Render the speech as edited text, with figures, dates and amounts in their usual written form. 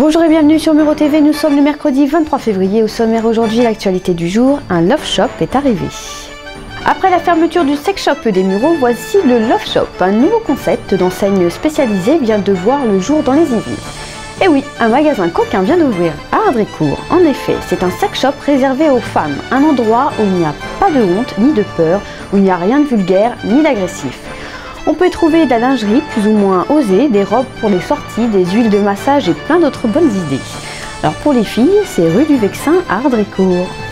Bonjour et bienvenue sur Muro TV, nous sommes le mercredi 23 février. Au sommaire aujourd'hui, l'actualité du jour, un Love Shop est arrivé. Après la fermeture du sex shop des Mureaux, voici le Love Shop. Un nouveau concept d'enseigne spécialisée vient de voir le jour dans les Yvelines. Et oui, un magasin coquin vient d'ouvrir à Ardrécourt. En effet, c'est un sex shop réservé aux femmes, un endroit où il n'y a pas de honte ni de peur, où il n'y a rien de vulgaire ni d'agressif. On peut y trouver de la lingerie plus ou moins osée, des robes pour les sorties, des huiles de massage et plein d'autres bonnes idées. Alors pour les filles, c'est rue du Vexin à Ardrécourt.